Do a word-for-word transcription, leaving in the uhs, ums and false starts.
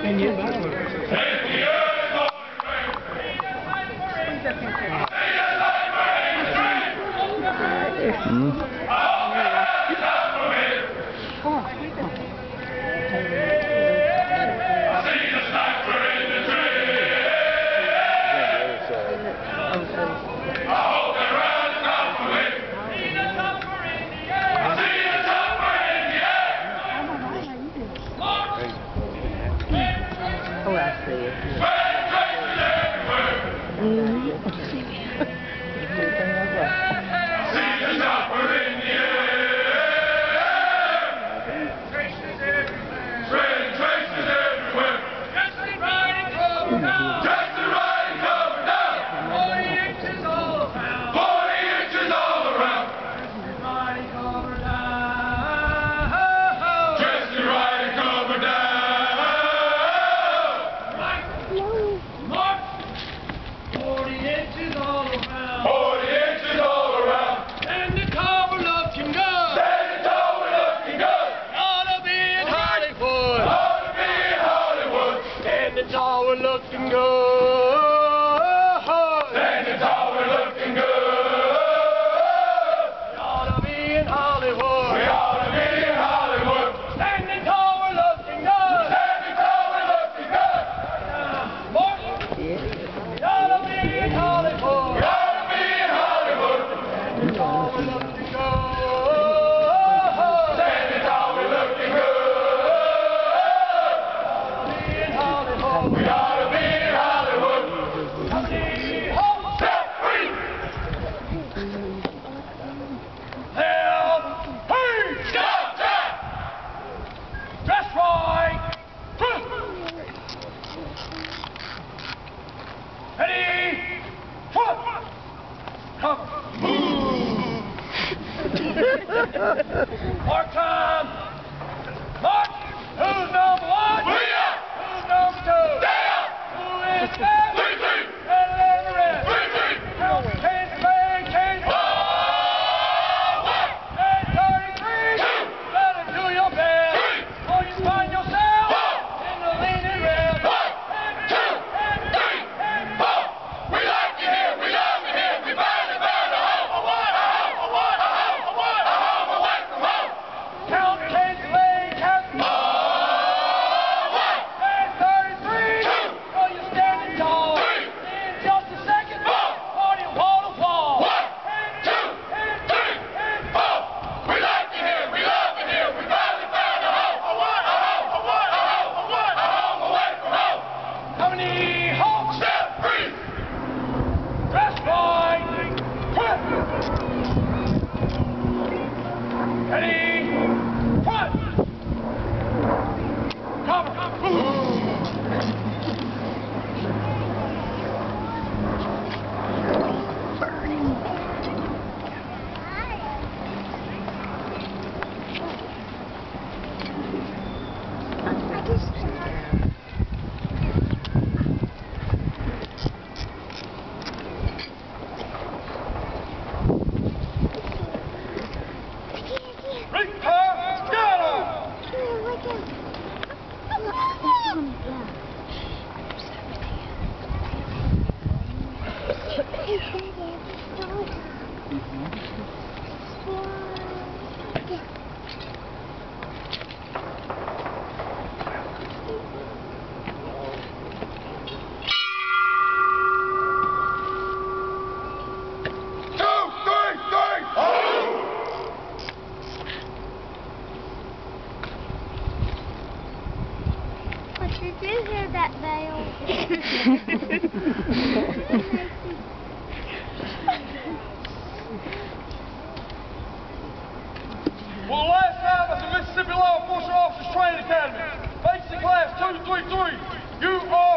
And you back. Mm. Oh, I see it. We're looking good. Standing tall, we're looking good. We ought to be in Hollywood. We ought to be in Hollywood. Standing tall, we're looking good. Standing tall, we're looking good. Uh, Martin? Yeah. We ought to be in Hollywood. We ought to be in Hollywood. Standing tall, we're looking good. Standing tall, we're looking good. We ought to be in Hollywood. We ought Mark time! Mark! Who's number one? We are! Who's number two? Stay up! Who is that? Three, three! And then the rest! Three, three! Count Kansas Bay, Kansas! Oh, one! And thirty-three! Two! Let it do your best! Three! Or you find yourself four! In the leaning red! One! And two! And three! And four! We like you here! We love you here! We finally found a home! A one! A home! A one! A home! A one! A home! Away from home! Count Kansas Bay, Captain! Oh, one! And thirty-three! Two! So you're standing tall! Three! In just a second! Four! Party wall to wall! One! And two! And three! And four! We like you here! We love you here! We finally found a home! A one! A home! A one! A home! A one! A home! Away from home! How many homes? Step three! Dress right! Quit! Ready? Front! Cover! Did you hear that bell? Well, the last time at the Mississippi Law Enforcement Officers Training Academy, Basic Class two three three, you are